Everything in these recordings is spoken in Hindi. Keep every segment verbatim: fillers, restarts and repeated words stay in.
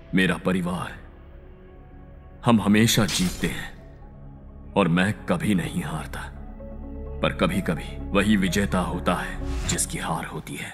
मेरा परिवार, हम हमेशा जीतते हैं और मैं कभी नहीं हारता। पर कभी कभी वही विजेता होता है जिसकी हार होती है।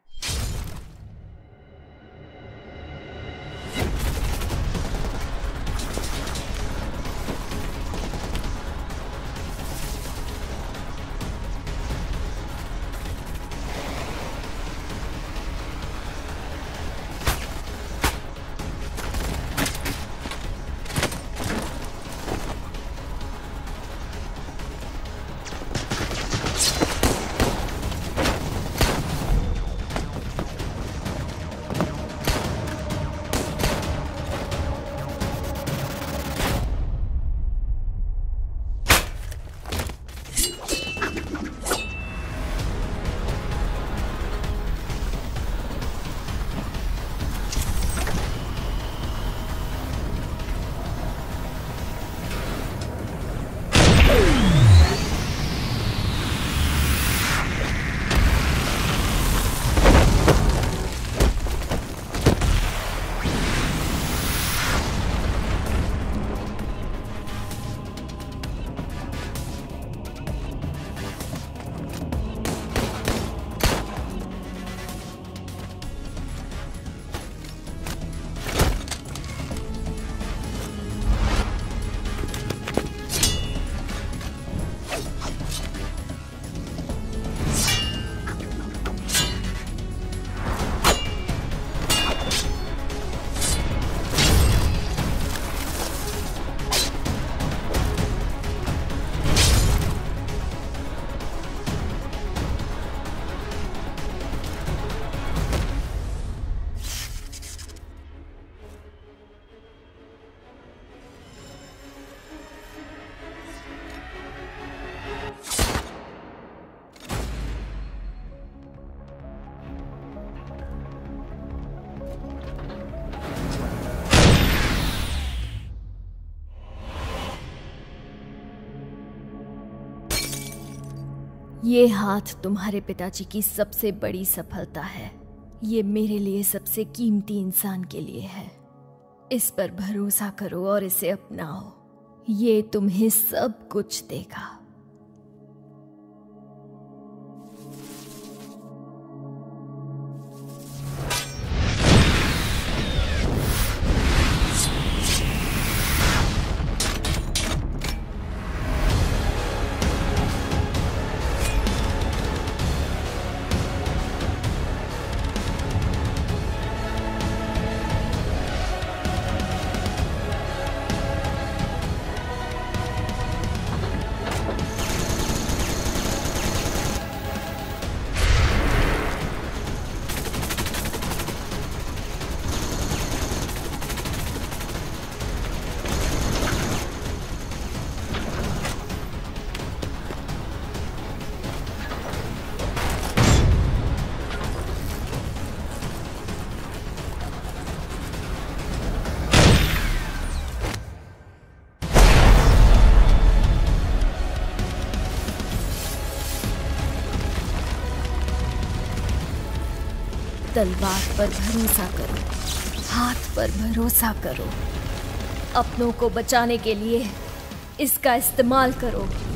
ये हाथ तुम्हारे पिताजी की सबसे बड़ी सफलता है। ये मेरे लिए सबसे कीमती इंसान के लिए है। इस पर भरोसा करो और इसे अपनाओ। ये तुम्हें सब कुछ देगा। तलवार पर भरोसा करो, हाथ पर भरोसा करो। अपनों को बचाने के लिए इसका इस्तेमाल करो।